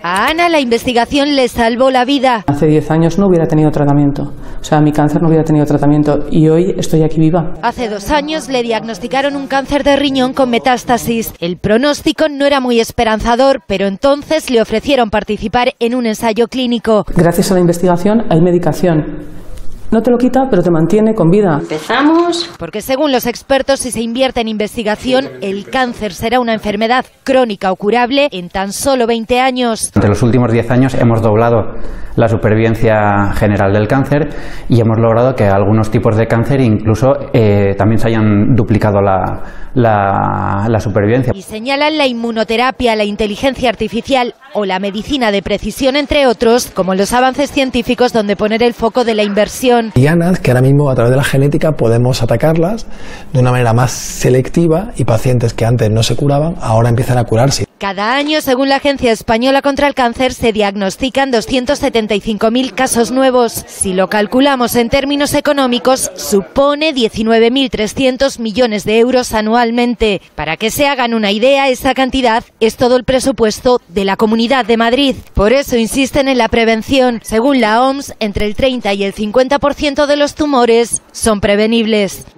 A Ana la investigación le salvó la vida. Hace 10 años no hubiera tenido tratamiento, o sea, mi cáncer no hubiera tenido tratamiento y hoy estoy aquí viva. Hace 2 años le diagnosticaron un cáncer de riñón con metástasis. El pronóstico no era muy esperanzador, pero entonces le ofrecieron participar en un ensayo clínico. Gracias a la investigación hay medicación. No te lo quita, pero te mantiene con vida. Empezamos. Porque según los expertos, si se invierte en investigación, el cáncer será una enfermedad crónica o curable en tan solo 20 años. Entre los últimos 10 años hemos doblado la supervivencia general del cáncer y hemos logrado que algunos tipos de cáncer incluso también se hayan duplicado la supervivencia. Y señalan la inmunoterapia, la inteligencia artificial o la medicina de precisión, entre otros, como los avances científicos donde poner el foco de la inversión. Dianas que ahora mismo a través de la genética podemos atacarlas de una manera más selectiva y pacientes que antes no se curaban ahora empiezan a curarse. Cada año, según la Agencia Española contra el Cáncer, se diagnostican 275.000 casos nuevos. Si lo calculamos en términos económicos, supone 19.300 millones de euros anualmente. Para que se hagan una idea, esa cantidad es todo el presupuesto de la Comunidad de Madrid. Por eso insisten en la prevención. Según la OMS, entre el 30 y el 50% de los tumores son prevenibles.